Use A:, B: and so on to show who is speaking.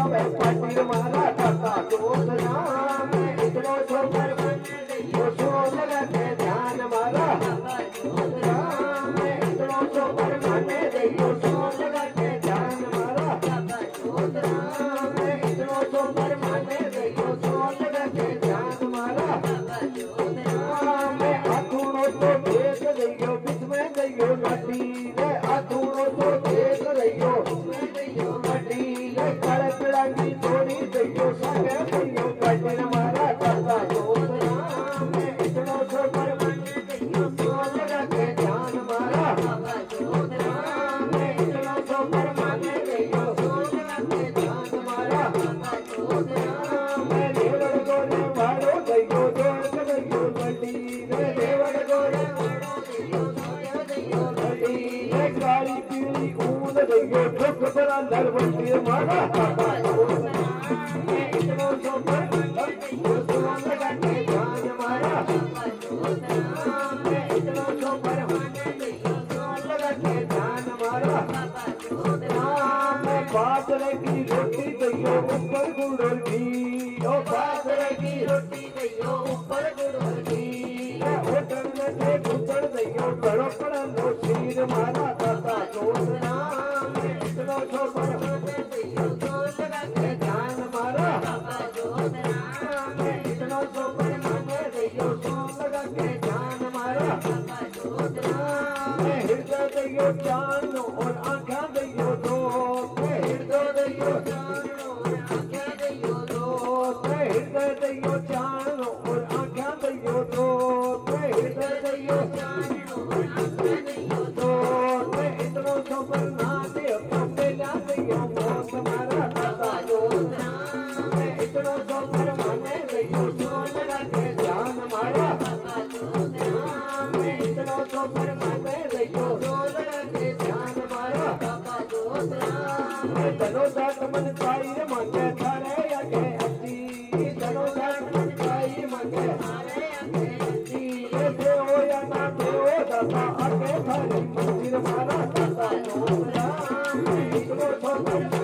A: पट्टी मारा करता दोस्त नाम इतनो सो पर वो सो लगा के ध्यान मारा इतनो सो पर माने देखो सो लगा के ध्यान मारा इतनो सो पर माने देखो सो लगा के ध्यान मारा मैं अधूरो तो देख रहियो बिस्मे गयो नटी रे अधूरो तो देख रहियो नटी रे काले पिड़ांगी थोड़ी गयो सके गयो कटिन मारा करता दोस्त मैं इतनो सो पर माने देखो सो लगा के ध्यान मारा मैं इतनो सो पर माने देखो सो लगा के ध्यान मारा मैं देवड़ गोरे वाड़ो गयो जोड़ गयो नटी रे देवड़ गोरे काली पीली ऊन गयो दुख बड़ा लड़वंती मारा इतनो सो पर सो लगा के ध्यान मारा इतनो सो पर सो लगा के ध्यान मारा मैं बाजरे की रोटी गयो ऊपर गुड़ और घी ओ बाजरे की रोटी गयो ऊपर गुड़ और घी होटल में घुसड़ गयो बड़ो बड़ा लो शीर मारा करता दोस्त नाम इतनो सो पर सो लगा के ध्यान मारा इतनो सो पर माने गयो सो लगा के ध्यान मारा हृदय गयो जान और आँखा गयो दो हृदय गयो जान और आँखा गयो दो हृदय गयो जान और आँखा गयो दो हृदय गयो जान और आँखा गयो दो इतनो सो पर नाचे अपने ला गयो मौत मारा करता दोस्त इतनो सो पर माने गयो सो लगा के ध्यान मारा इतनो सो पर माने गयो सो लगा के ध्यान मारा तनो जात मन पाई रे मांगे थारे आगे अच्छी तनो जात मन पाई मांगे थारे आगे अच्छी ये हो या ना हो दाता आगे थारी मंदिर मारा दाता इतनो सो पर